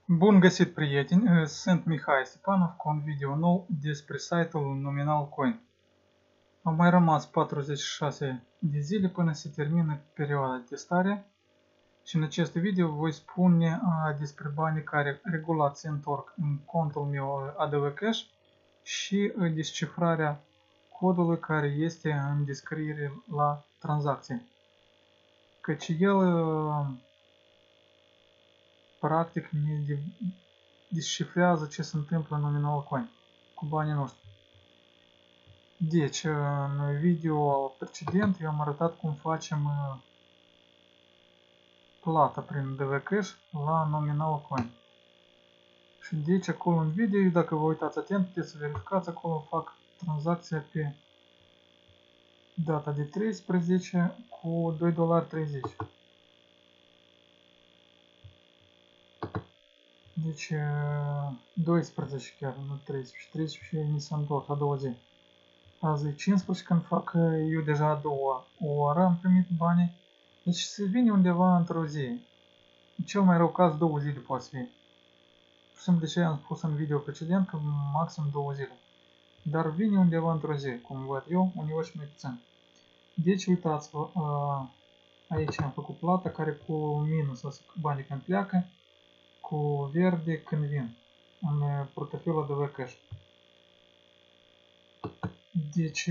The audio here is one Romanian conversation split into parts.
Bun găsit, prieteni! Sunt Mihai Stepanov cu un video nou despre site-ul Nominal Coin. Au mai rămas 46 de zile până se termină perioada de testare și în acest video voi spune despre banii care regulat se întorc în contul meu ADV Cash și descifrarea codului care este în descriere la tranzacție. Căci el practic ne descifrează ce se întâmplă în Nominal Coin cu banii noștri. Deci, în video precedent eu am arătat cum facem plata prin DV Cash la Nominal Coin. Și deci acolo în video, dacă vă uitați atent, puteți să verificați, acolo fac tranzacția pe data de 13 cu $2,30. Deci 12 chiar, nu 13, 13 mi s-a întors a doua zi. Azi e 15 când fac eu deja a doua oră am primit banii. Deci se vine undeva într-o zi. În cel mai rău caz 2 zile poate fi. Pur și simplu de ce am spus în video precedent că maxim 2 zile. Dar vine undeva într-o zi, cum văd eu, uneori și mai puțin. Deci uitați-vă, aici am făcut plata care cu minus banii când pleacă, cu verde când vin în portofelul ADV Cash. Deci,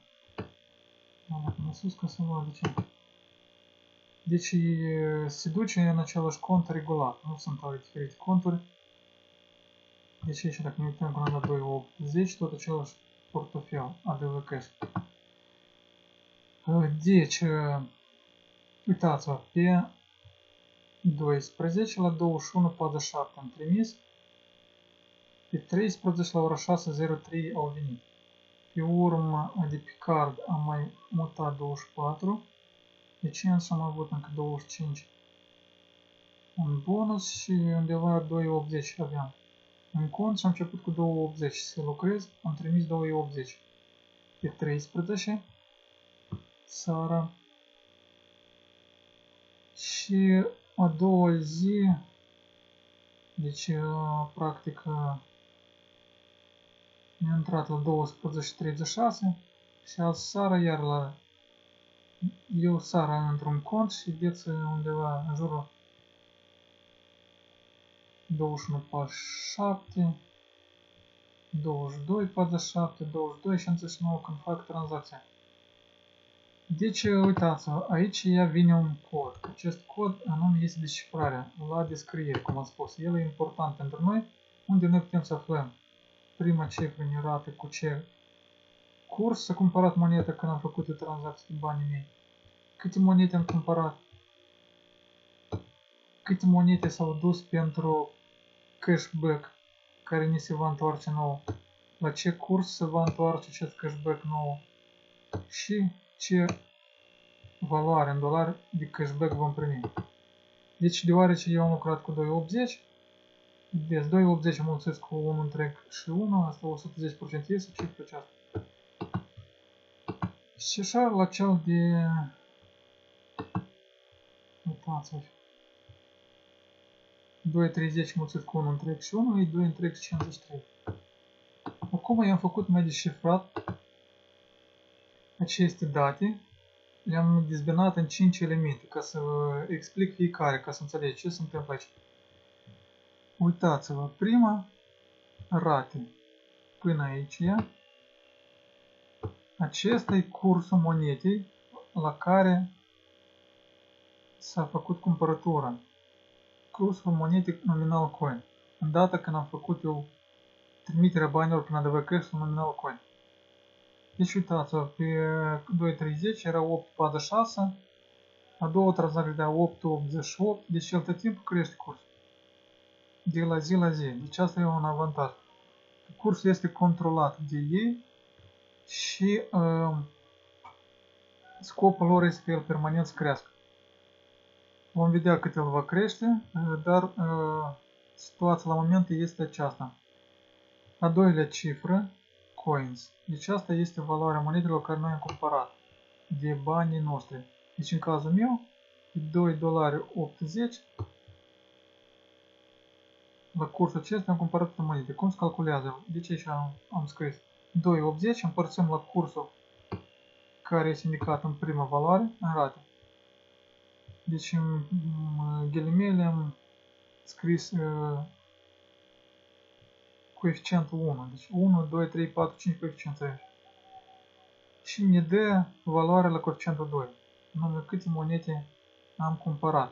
am sus ca să vadă ce. Deci se duce în același cont regulat, nu sunt diferite conturi. Deci aici dacă ne uităm până la 2.80, tot același portofel ADV Cash. Deci, uitați-vă, pe 12 la 21.47 am trimis, pe 13 la ora 6.03 au venit. Pe urmă, de pe card am mai mutat 24, deci însă am avut încă 25 un bonus și undeva 2.80 aveam în cont și am început cu 2.80 să lucrez, am trimis 2.80 pe 13 seara și a doua zi, deci practic mi-a intrat la 12.36 și azi seara iar la eu seara într-un cont și vedeți undeva în jurul 21.47, 22.47, 22 și 59 când fac tranzacția. Deci, uitați-vă, aici ea vine un cod. Acest cod anume este descifrarea la descriere, cum am spus. El e important pentru noi, unde noi putem să aflăm prima cifră ne arată cu ce curs s-a cumpărat moneta când am făcut o tranzacție de banii mei. Câte monete am cumpărat, câte monete s-au dus pentru cashback care ni se va întoarce nou, la ce curs se va întoarce acest cashback nou și ce valoare în dolari de cashback vom primi. Deci, deoarece eu am lucrat cu 2.80, vedeți, 2.80 mulțesc cu 1 întreg și 1, asta 110% iese cifra aceasta. Și așa, la cel de... Uitați-vă. 2.30 mulțit cu 1 întreg și 1 e 2 întreg și 53. Acum i-am făcut mai descifrat aceste date. Le-am dezbinat în 5 elemente ca să vă explic fiecare, ca să înțelegeți ce se întâmplă aici. Uitați-vă, prima rate până aici. Acesta e cursul monetei la care s-a făcut cumpărătura. Cursul monetei Nominal Coin. În data când am făcut eu trimiterea banilor prin ADV Cash la Nominal Coin. Deci uitați-vă, pe 2.30 era 8.46, a doua tranzacție de 8.88, deci el tot timpul crește cursul. De la zi la zi. Deci asta e un avantaj. Cursul este controlat de ei și scopul lor este că el permanent să crească. Vom vedea cât el va crește, dar situația la moment este aceasta. A doilea cifră, coins. Deci asta este valoarea monedelor care noi am cumpărat de banii noștri. Deci în cazul meu, $2,80 La cursul acesta am cumpărat monede. Cum se calculează? Deci aici am scris 2,80, împărțim la cursul care este indicat în prima valoare, în rate. Deci în ghilimele am scris coeficientul 1. Deci 1, 2, 3, 4, 5 coeficienți aici. Și ne dă valoarea la coeficientul 2. Numai câte monede am cumpărat.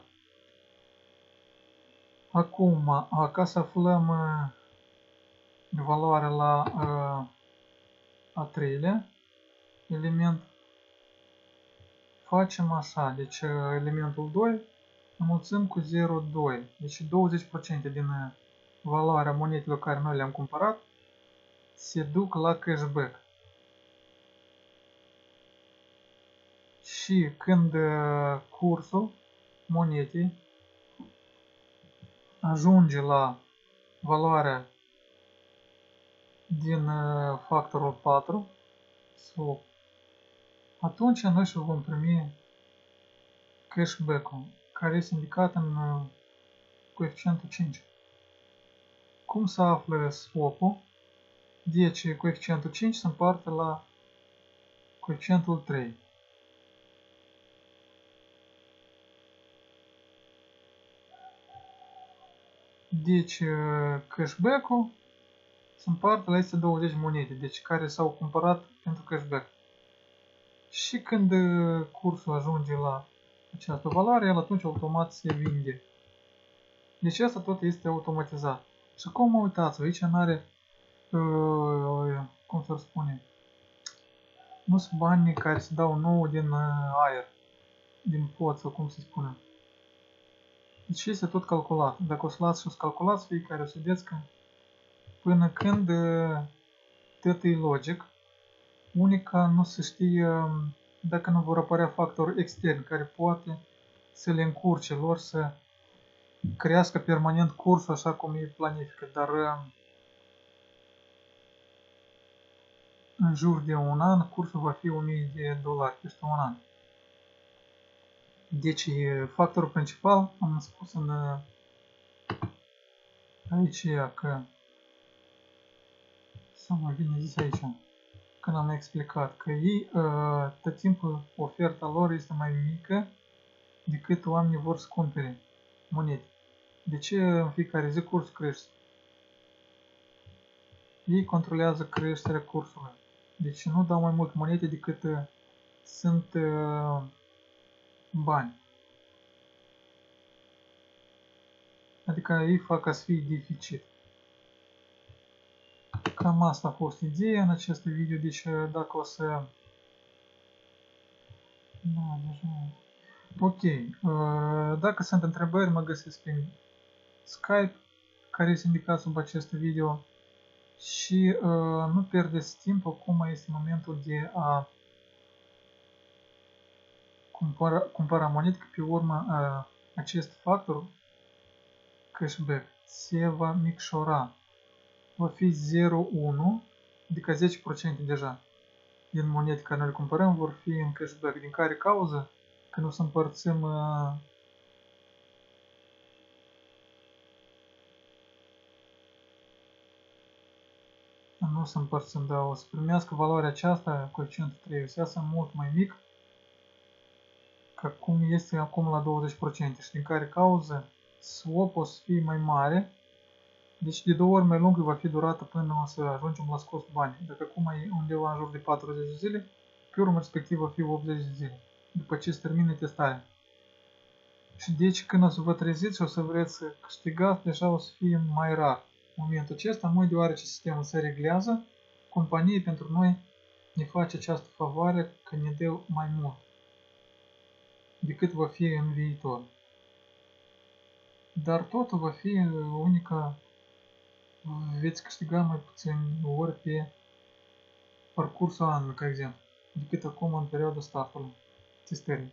Acum, ca să aflăm valoarea la a treilea element, facem așa. Deci elementul 2 înmulțim cu 0,2. Deci 20% din valoarea monedelor care noi le-am cumpărat se duc la cashback. Și când cursul monedei ajunge la valoarea din factorul 4, atunci noi și vom primi cashback-ul, care este indicat în coeficientul 5. Cum se află swap-ul? Deci coeficientul 5 se împarte la coeficientul 3. Deci cashback-ul se împarte la aceste 20 monede, deci care s-au cumpărat pentru cashback. Și când cursul ajunge la această valoare, el atunci automat se vinde. Deci asta tot este automatizat. Și acum uitați, aici nu are, cum să spune, nu sunt bani care se dau nou din aer, din pod sau cum se spune. Deci este tot calculat. Dacă o să luați și o să calculați fiecare, o să vedeți că până când tot e logic, unica nu se știe dacă nu vor apărea factori externi care poate să le încurce lor să crească permanent cursul așa cum ei planifică, dar în jur de un an cursul va fi $1000 peste un an. Deci factorul principal, am spus aici că să mă vine zis aici, când am explicat că ei tot timpul oferta lor este mai mică decât oamenii vor să cumpere monede. De ce în fiecare zi cursul crește? Ei controlează creșterea cursului. Deci nu dau mai mult monede decât sunt bani. Adică ei fac ca să fie deficit. Cam asta a fost ideea în acest video. Deci dacă o să... Da, deja... Ok. Dacă sunt întrebări, mă găsesc prin Skype, care este indicat sub acest video. Și nu pierdeți timp, acum este momentul de a cumpăra monede, că pe urmă acest factor cashback se va micșora. Va fi 0,1, adică 10% deja din monede care noi le cumpărăm vor fi în cashback. Din care cauză că nu să împărțim da, o să primească valoarea aceasta, coeficientul 3, o să iasă mult mai mic, ca cum este acum la 20%, și din care cauză swap o să fie mai mare, deci de 2 ori mai lungă va fi durată până o să ajungem la scos bani. Dacă acum e undeva în jur de 40 de zile, pe urmă respectiv va fi 80 de zile, după ce se termine testarea. Și deci când o să vă treziți și o să vreți să câștigați, deja o să fie mai rar momentul acesta, noi deoarece sistemul se reglează, compania pentru noi ne face această favoare că ne dă mai mult decât va fi în viitor. Dar totul va fi unica, veți câștiga mai puțin ori pe parcursul anului, ca exemplu, decât acum în perioada startului testării.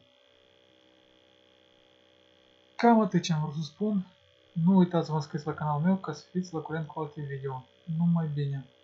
Cam atât ce am vrut să spun. Nu uitați să vă înscrieți la canalul meu ca să fiți la curent cu alte video. Numai bine!